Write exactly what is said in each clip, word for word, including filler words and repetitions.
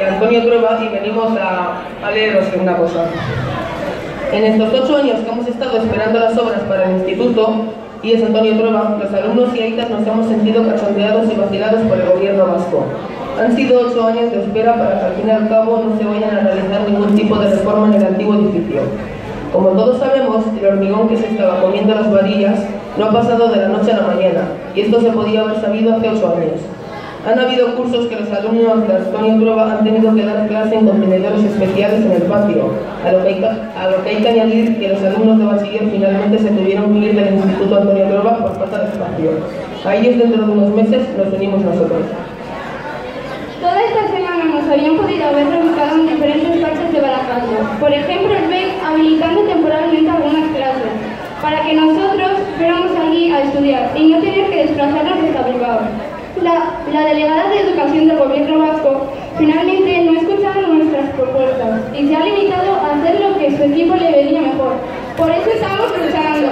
Antonio Trueba y venimos a, a leeros una cosa. En estos ocho años que hemos estado esperando las obras para el instituto, y es Antonio Trueba, los alumnos y aitas nos hemos sentido cachondeados y vacilados por el gobierno vasco. Han sido ocho años de espera para que al fin y al cabo no se vayan a realizar ningún tipo de reforma en el antiguo edificio. Como todos sabemos, el hormigón que se estaba comiendo las varillas no ha pasado de la noche a la mañana, y esto se podía haber sabido hace ocho años. Han habido cursos que los alumnos de Antonio Trueba han tenido que dar clase en contenedores especiales en el patio, a lo, que hay que, a lo que hay que añadir que los alumnos de bachiller finalmente se tuvieron que ir del Instituto Antonio Trueba por falta de espacio. A ellos dentro de unos meses nos unimos nosotros. Toda esta semana nos habían podido haber reubicado en diferentes partes de Barakaldo. Por ejemplo, el B E C habilitando temporalmente algunas clases, para que nosotros fuéramos allí a estudiar y no tener que desplazarnos hasta Bilbao. La, la delegada de Educación del Gobierno Vasco finalmente no ha escuchado nuestras propuestas y se ha limitado a hacer lo que su equipo le venía mejor. Por eso estamos luchando.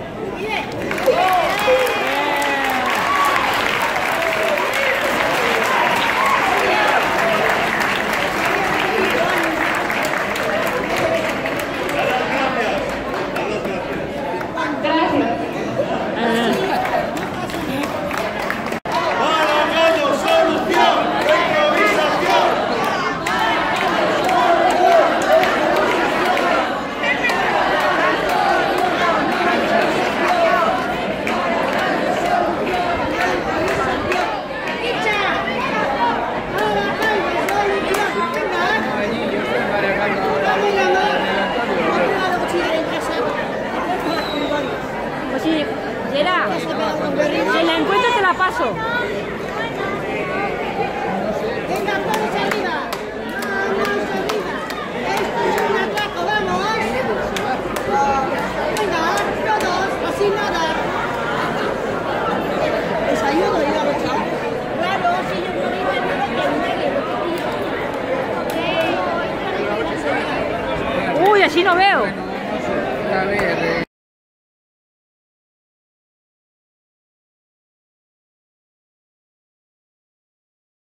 Si la encuentro te la paso. Venga, todos arriba. Vamos arriba. Esto es un atraco, vamos. Venga, todos, así nada. Desayuno y la bocha. Claro, si yo no iba a ir. Uy, así no veo. A ver.